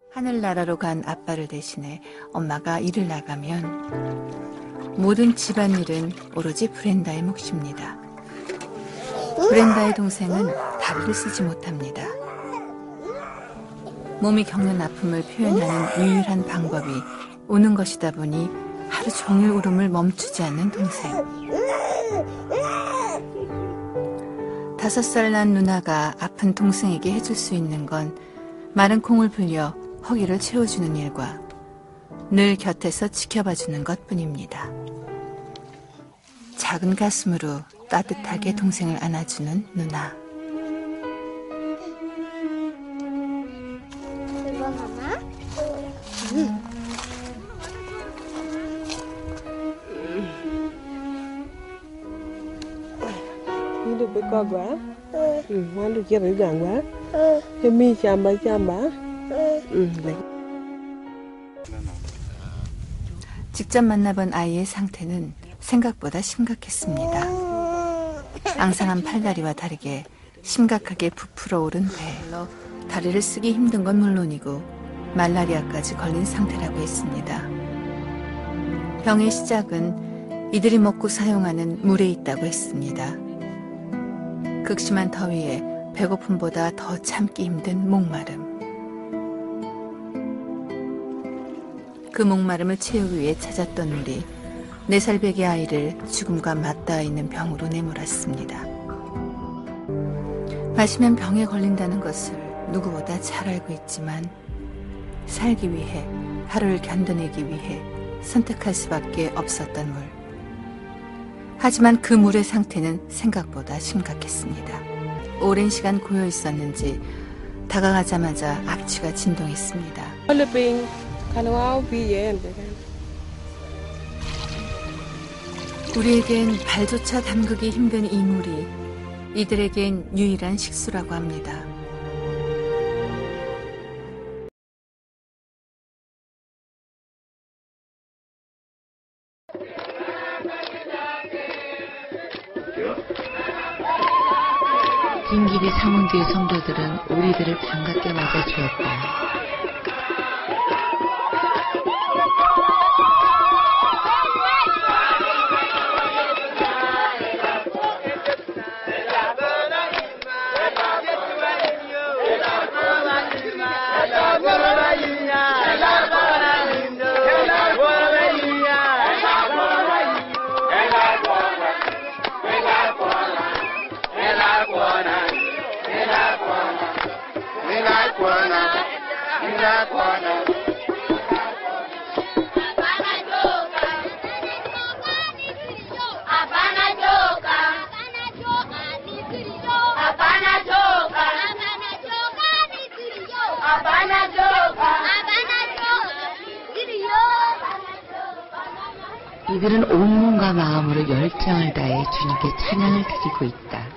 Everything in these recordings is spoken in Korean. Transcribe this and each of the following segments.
하늘나라로 간 아빠를 대신해 엄마가 일을 나가면 모든 집안일은 오로지 브렌다의 몫입니다. 브렌다의 동생은 다리를 쓰지 못합니다. 몸이 겪는 아픔을 표현하는 유일한 방법이 우는 것이다 보니 하루 종일 울음을 멈추지 않는 동생. 5살 난 누나가 아픈 동생에게 해줄 수 있는 건 마른 콩을 불려 허기를 채워주는 일과 늘 곁에서 지켜봐주는 것뿐입니다. 작은 가슴으로 따뜻하게 동생을 안아주는 누나. 이거 하나? Được với con quá. Ngoan được kia phải giảng quá. Cho mi chạm bá. 직접 만나본 아이의 상태는 생각보다 심각했습니다. 앙상한 팔다리와 다르게 심각하게 부풀어 오른 배로 다리를 쓰기 힘든 건 물론이고 말라리아까지 걸린 상태라고 했습니다. 병의 시작은 이들이 먹고 사용하는 물에 있다고 했습니다. 극심한 더위에 배고픔보다 더 참기 힘든 목마름. 그 목마름을 채우기 위해 찾았던 물이 4살 배기 아이를 죽음과 맞닿아 있는 병으로 내몰았습니다. 마시면 병에 걸린다는 것을 누구보다 잘 알고 있지만 살기 위해, 하루를 견뎌내기 위해 선택할 수밖에 없었던 물. 하지만 그 물의 상태는 생각보다 심각했습니다. 오랜 시간 고여 있었는지 다가가자마자 악취가 진동했습니다. 우리에겐 발조차 담그기 힘든 이 물이 이들에겐 유일한 식수라고 합니다. 빈길이 상원교회 성도들은 우리들을 반갑게 맞아주었다. 이들은 온 몸과 마음으로 열정을 다해 주님께 찬양을 드리고 있다.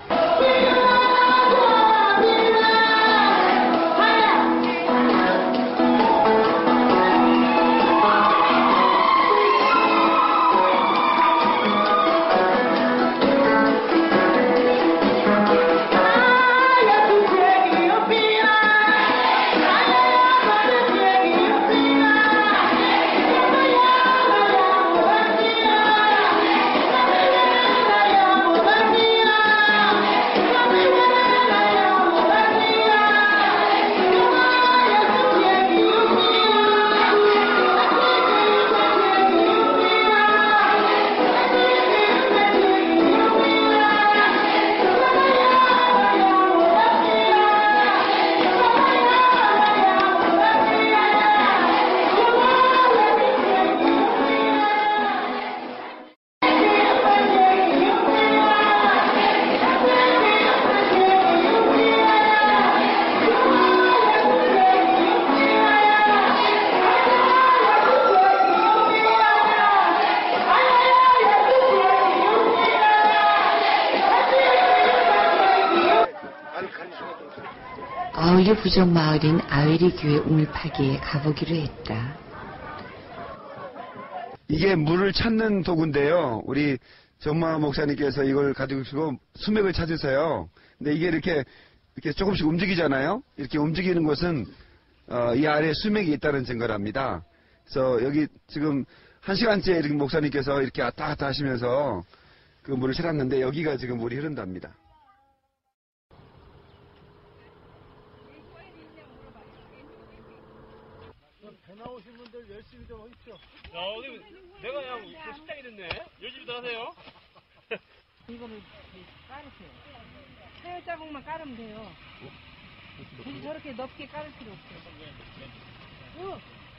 아울리 부족 마을인 아웨리 교회 우물파기에 가보기로 했다. 이게 물을 찾는 도구인데요. 우리 정마 목사님께서 이걸 가지고 수맥을 찾으세요. 근데 이게 이렇게 조금씩 움직이잖아요. 이렇게 움직이는 것은 이 아래에 수맥이 있다는 증거랍니다. 그래서 여기 지금 1시간째 이렇게 목사님께서 이렇게 왔다 갔다 하시면서 그 물을 실었는데 여기가 지금 물이 흐른답니다. 배 나오신 분들 열심히 좀 하십시오. 내가 그냥 식당이 됐네. 열심히 더 하세요. 이거를 깔으세요. 새우 자국만 깔으면 돼요. 굳이 저렇게 넓게 깔을 필요 없어요.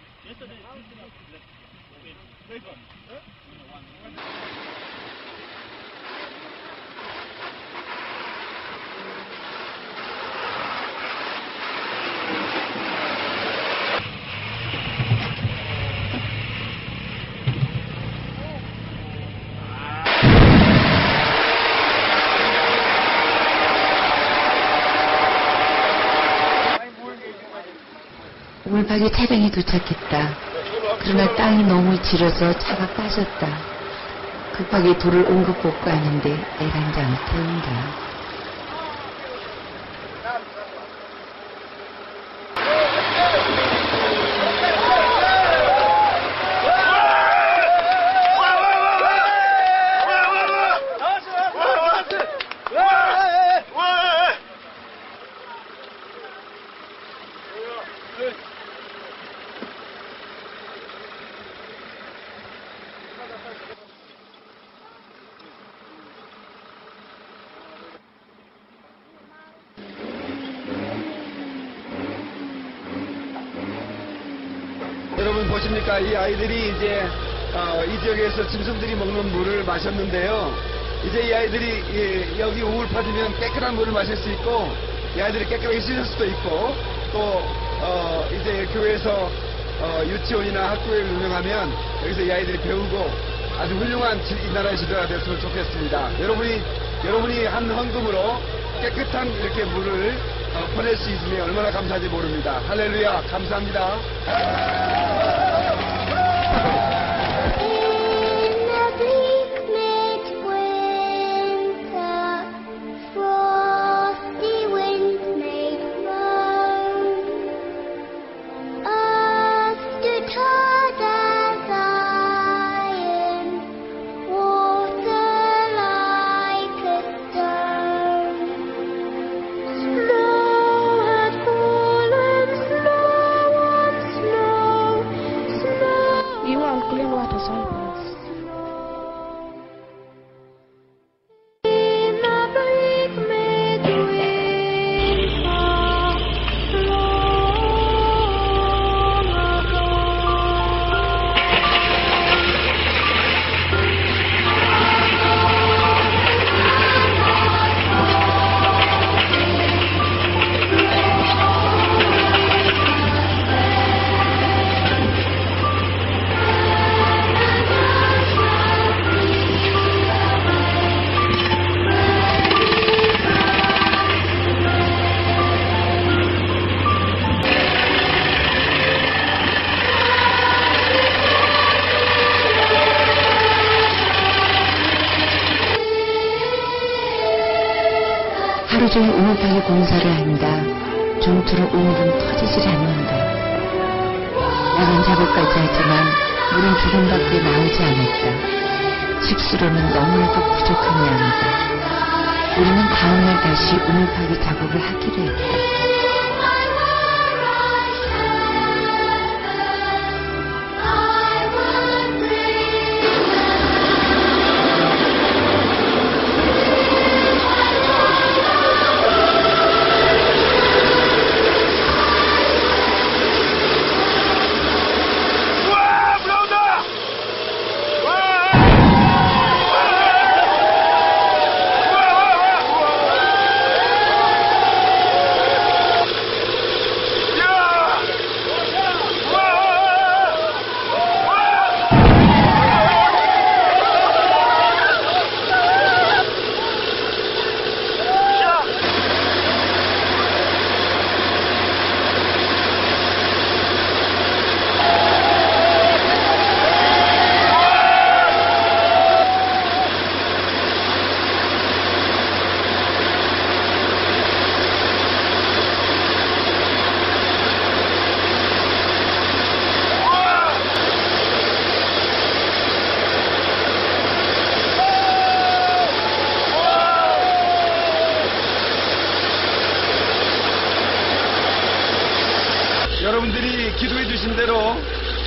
우물파기 차량이 도착했다. 그러나 땅이 너무 질어서 차가 빠졌다. 급하게 돌을 응급 복구하는데 애간장을 태운다. 여러분 보십니까? 이 아이들이 이제 이 지역에서 짐승들이 먹는 물을 마셨는데요. 이제 이 아이들이 여기 우물 파지면 깨끗한 물을 마실 수 있고 이 아이들이 깨끗하게 씻을 수도 있고 또 이제 교회에서 유치원이나 학교를 운영하면 여기서 이 아이들이 배우고 아주 훌륭한 이 나라의 지도가 됐으면 좋겠습니다. 여러분이 한 헌금으로 깨끗한 이렇게 물을 보낼 수 있으면 얼마나 감사한지 모릅니다. 할렐루야, 감사합니다. 하루 종일 우물파기 공사를 한다. 중투로 우물은 터지질 않는다. 야간 작업까지 하지만 물은 조금밖에 나오지 않았다. 식수로는 너무나도 부족한 양이다. 우리는 다음날 다시 우물파기 작업을 하기로 했다.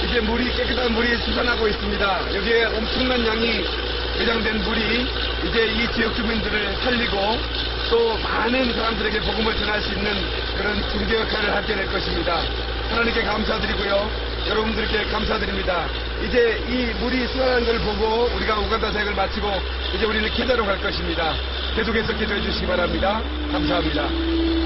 이제 깨끗한 물이 솟아나고 있습니다. 여기에 엄청난 양이 매장된 물이 이제 이 지역 주민들을 살리고 또 많은 사람들에게 복음을 전할 수 있는 그런 중재 역할을 하게 될 것입니다. 하나님께 감사드리고요. 여러분들께 감사드립니다. 이제 이 물이 쏟아나는 걸 보고 우리가 우간다 사역을 마치고 이제 우리는 기도로 갈 것입니다. 계속해서 기도해 주시기 바랍니다. 감사합니다.